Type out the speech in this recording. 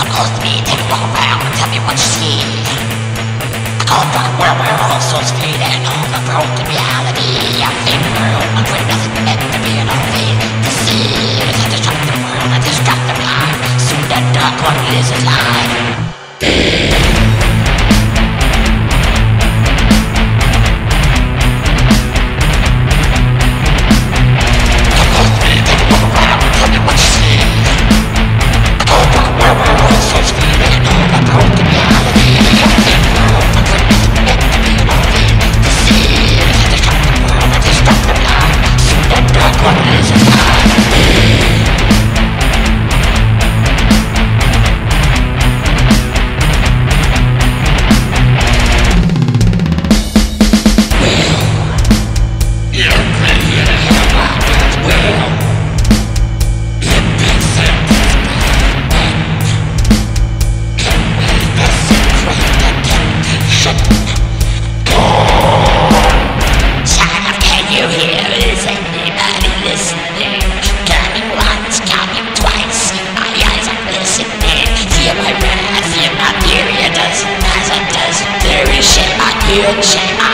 close to me, take a walk around and tell me what you see. I call it the world where all souls fade and all the broken reality. I fade the world, I'm putting nothing meant to be an all fade. Deceives, I destruct the world, I destruct the mind. Soon the dark one is alive. Shame,